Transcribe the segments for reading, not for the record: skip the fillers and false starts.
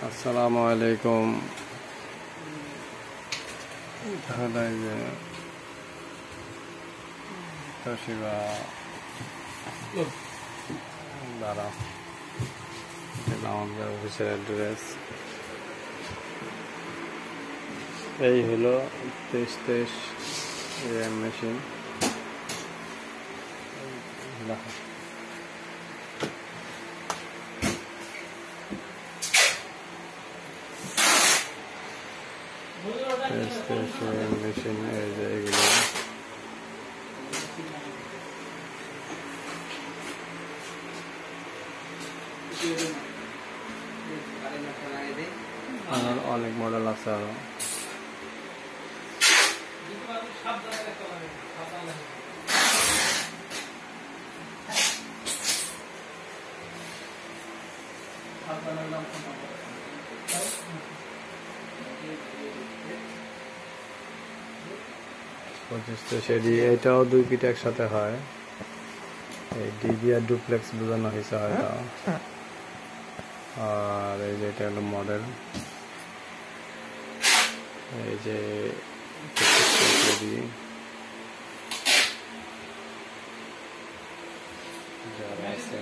আসসালামু আলাইকুম। তাহলে যে তোশিবা দ্বারা আমাদের অফিসের অ্যাড্রেস এই হলো 2323 AM মেশিন। মেশিন এই যে এগুলো আর অনেক মডেল আছে আরো। সেটি এটাও 2 ফিট একসাথে হয়। এই ডিবি আর ডুপ্লেক্স বোঝানো হয়েছে হয়তো। আর এই যে এটা হলো মডেল, এই যে যারা আছে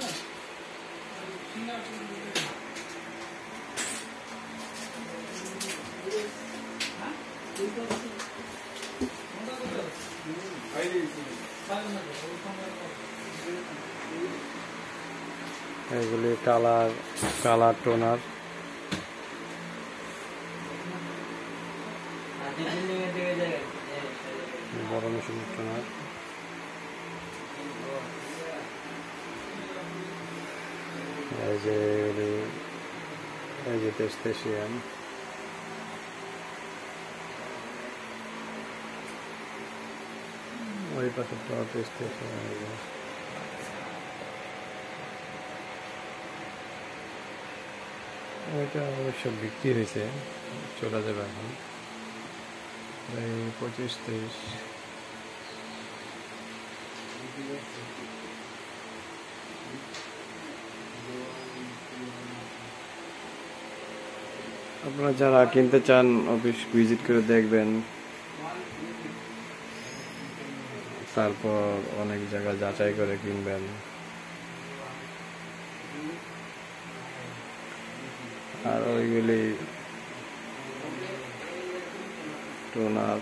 এগুলি কালার টোনার। বড় মেশিন টোনার। এই যে 2323 ওই পাশে 2323 ওইটা অবশ্য বিক্রি হয়েছে, চলে যাবে এখন। এই 2523 আপনারা যারা কিনতে চান অফিস ভিজিট করে দেখবেন, তারপর অনেক জায়গা যাচাই করে কিনবেন। আর ওইগুলি টোনার।